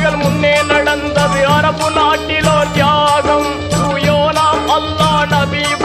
நபிகள் முன்னே நடந்தது அரபு நாட்டிலோ தியாகம். தூயோனாம் அல்லாஹ் நபி